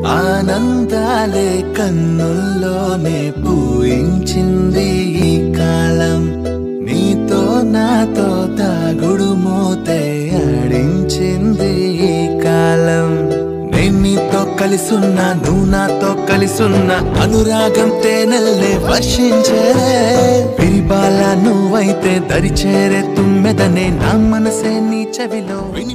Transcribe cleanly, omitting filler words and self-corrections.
ఆనందాలే కన్నుల్లోనే పూయించింది ఈ కాలం నీతో నాతో తాగుడు మూతే ఆడించింది ఈ కాలం నేను నీతో కలిసున్నా నువ్వు నాతో కలిసున్నా అనురాగం తేనెల్నే వర్షించే విరిబాల నువ్వైతే దరిచేరే తుమ్మెదనే నా మనసే నీ చెవిలో